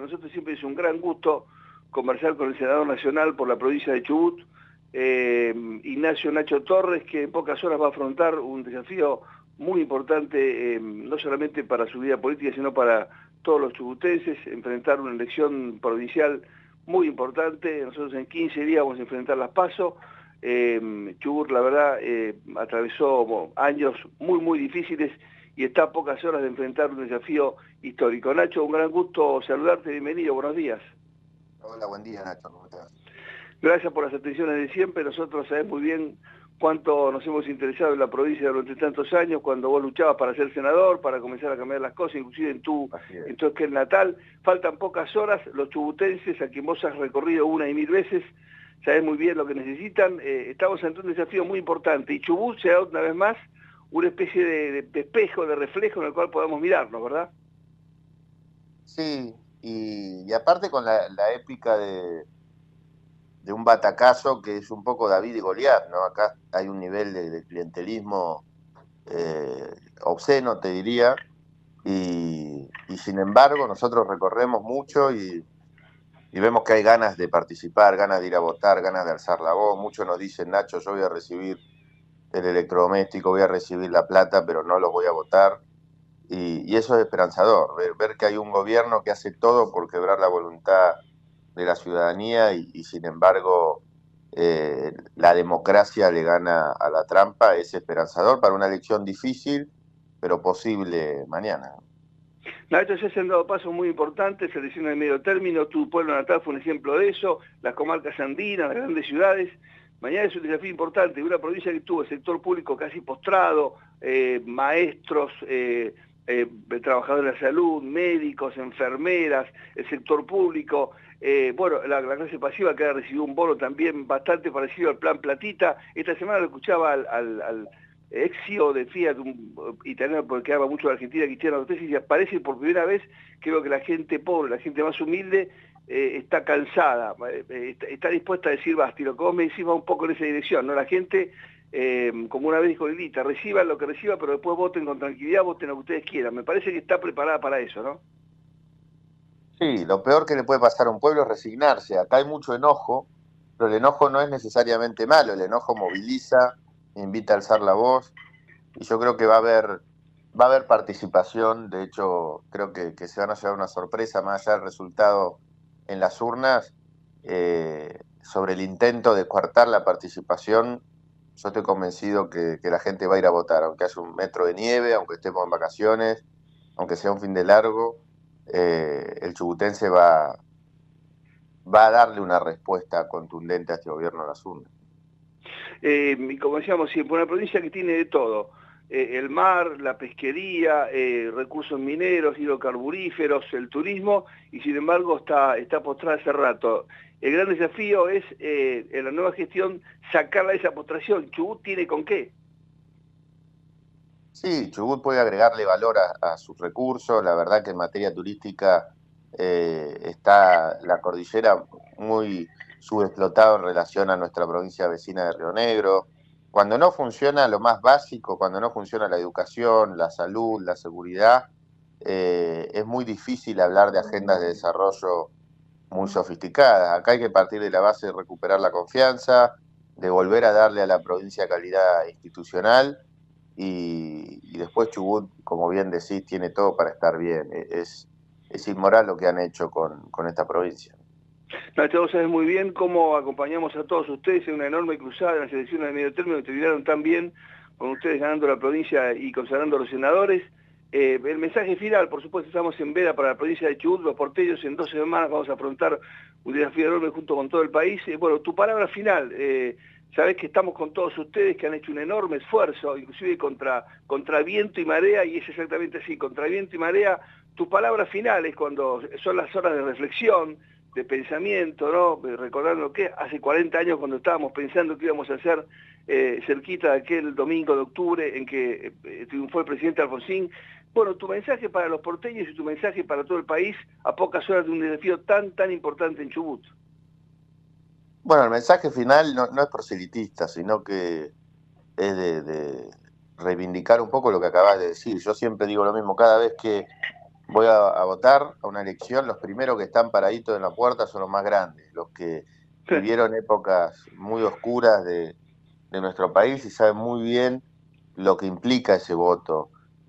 nosotros siempre es un gran gusto conversar con el senador nacional por la provincia de Chubut, Ignacio Nacho Torres, que en pocas horas va a afrontar un desafío muy importante, no solamente para su vida política, sino para todos los chubutenses, enfrentar una elección provincial muy importante. Nosotros en 15 días vamos a enfrentar las PASO. Chubut, la verdad, atravesó años muy difíciles y está a pocas horas de enfrentar un desafío histórico. Nacho, un gran gusto saludarte, bienvenido, buenos días. Hola, buen día, Nacho, ¿cómo estás? Gracias por las atenciones de siempre. Nosotros sabemos muy bien cuánto nos hemos interesado en la provincia durante tantos años, cuando vos luchabas para ser senador, para comenzar a cambiar las cosas, inclusive en tu aquel natal. Faltan pocas horas, los chubutenses, a quien vos has recorrido una y mil veces, sabés muy bien lo que necesitan. Estamos ante un desafío muy importante y Chubut será una vez más una especie de espejo, de reflejo en el cual podamos mirarnos, ¿verdad? Sí, y aparte con la épica de un batacazo que es un poco David y Goliat, ¿no? Acá hay un nivel de clientelismo obsceno, te diría, y sin embargo nosotros recorremos mucho y vemos que hay ganas de participar, ganas de ir a votar, ganas de alzar la voz. Muchos nos dicen, Nacho, yo voy a recibir el electrodoméstico, voy a recibir la plata, pero no los voy a votar. Y eso es esperanzador, ver que hay un gobierno que hace todo por quebrar la voluntad de la ciudadanía y sin embargo la democracia le gana a la trampa, es esperanzador para una elección difícil, pero posible mañana. Nacho, se han dado pasos muy importantes, elecciones de medio término, tu pueblo natal fue un ejemplo de eso, las comarcas andinas, las grandes ciudades. Mañana es un desafío importante, una provincia que tuvo el sector público casi postrado, maestros, trabajadores de la salud, médicos, enfermeras, el sector público, bueno, la clase pasiva que ha recibido un bono también bastante parecido al plan Platita. Esta semana lo escuchaba al ex CEO de Fiat, un italiano porque habla mucho de Argentina, Cristiano Ortesi, y aparece por primera vez, creo que la gente pobre, la gente más humilde, está cansada, está dispuesta a decir basta, y lo que vos me decís va un poco en esa dirección, ¿no? La gente, como una vez dijo Lilita, reciban lo que reciba, pero después voten con tranquilidad, voten lo que ustedes quieran. Me parece que está preparada para eso, ¿no? Sí, lo peor que le puede pasar a un pueblo es resignarse. Acá hay mucho enojo, pero el enojo no es necesariamente malo, el enojo moviliza, invita a alzar la voz, y yo creo que va a haber participación. De hecho, creo que se van a llevar una sorpresa más allá del resultado en las urnas, sobre el intento de coartar la participación. Yo estoy convencido que la gente va a ir a votar, aunque haya un metro de nieve, aunque estemos en vacaciones, aunque sea un fin de largo, el chubutense va a darle una respuesta contundente a este gobierno en las urnas. Y como decíamos siempre, una provincia que tiene de todo, el mar, la pesquería, recursos mineros, hidrocarburíferos, el turismo, y sin embargo está postrada hace rato. El gran desafío es, en la nueva gestión, sacarla de esa postración. ¿Chubut tiene con qué? Sí, Chubut puede agregarle valor a sus recursos. La verdad que en materia turística está la cordillera muy subexplotado en relación a nuestra provincia vecina de Río Negro. Cuando no funciona lo más básico, cuando no funciona la educación, la salud, la seguridad, es muy difícil hablar de agendas de desarrollo muy sofisticadas. Acá hay que partir de la base de recuperar la confianza, de volver a darle a la provincia calidad institucional y después Chubut, como bien decís, tiene todo para estar bien. Es inmoral lo que han hecho con esta provincia. Nacho, vos sabés muy bien cómo acompañamos a todos ustedes en una enorme cruzada en las elecciones de medio término que terminaron tan bien, con ustedes ganando la provincia y consagrando a los senadores. El mensaje final, por supuesto, estamos en veda para la provincia de Chubut, los porteños, en 12 semanas vamos a afrontar un desafío enorme junto con todo el país. Bueno, tu palabra final, sabés que estamos con todos ustedes, que han hecho un enorme esfuerzo, inclusive contra viento y marea, y es exactamente así, contra viento y marea. Tu palabra final es cuando son las horas de reflexión, de pensamiento, ¿no? Recordando que hace 40 años cuando estábamos pensando que íbamos a hacer cerquita de aquel domingo de octubre en que triunfó el presidente Alfonsín. Bueno, tu mensaje para los porteños y tu mensaje para todo el país a pocas horas de un desafío tan importante en Chubut. Bueno, el mensaje final no es proselitista, sino que es de reivindicar un poco lo que acabas de decir. Yo siempre digo lo mismo, cada vez que voy a votar a una elección. Los primeros que están paraditos en la puerta son los más grandes, los que vivieron épocas muy oscuras de nuestro país y saben muy bien lo que implica ese voto.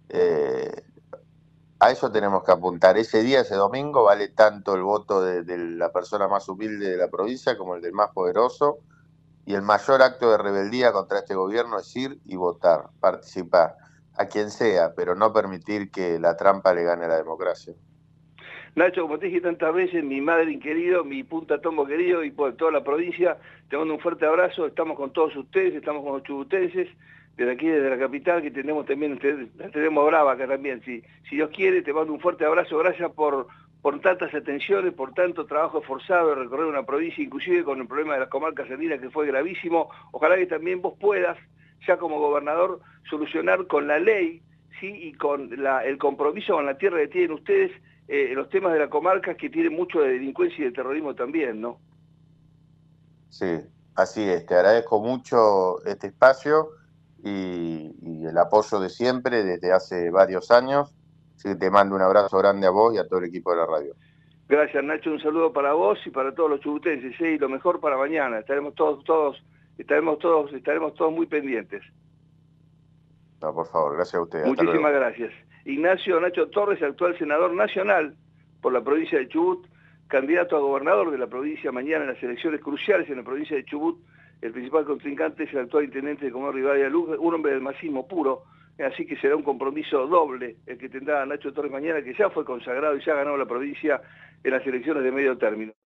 A eso tenemos que apuntar. Ese día, ese domingo, vale tanto el voto de la persona más humilde de la provincia como el del más poderoso. Y el mayor acto de rebeldía contra este gobierno es ir y votar, participar, a quien sea, pero no permitir que la trampa le gane a la democracia. Nacho, como te dije tantas veces, mi madre querido, mi punta tombo querido y por toda la provincia, te mando un fuerte abrazo, estamos con todos ustedes, estamos con los chubutenses, desde aquí, desde la capital, que tenemos también, la tenemos brava acá también, si Dios quiere, te mando un fuerte abrazo, gracias por tantas atenciones, por tanto trabajo esforzado de recorrer una provincia, inclusive con el problema de las comarcas andinas que fue gravísimo, ojalá que también vos puedas, ya como gobernador, solucionar con la ley, ¿sí? Y con el compromiso con la tierra que tienen ustedes, los temas de la comarca que tienen mucho de delincuencia y de terrorismo también, ¿no? Sí, así es. Te agradezco mucho este espacio y el apoyo de siempre desde hace varios años. Así que te mando un abrazo grande a vos y a todo el equipo de la radio. Gracias, Nacho, un saludo para vos y para todos los chubutenses, ¿sí? Y lo mejor para mañana. Estaremos todos muy pendientes. No, por favor, gracias a ustedes. Hasta luego. Muchísimas gracias. Ignacio Nacho Torres, actual senador nacional por la provincia de Chubut, candidato a gobernador de la provincia mañana en las elecciones cruciales en la provincia de Chubut. El principal contrincante es el actual intendente de Comodoro Rivadavia Luz, un hombre del masismo puro, así que será un compromiso doble el que tendrá Nacho Torres mañana, que ya fue consagrado y ya ganó la provincia en las elecciones de medio término.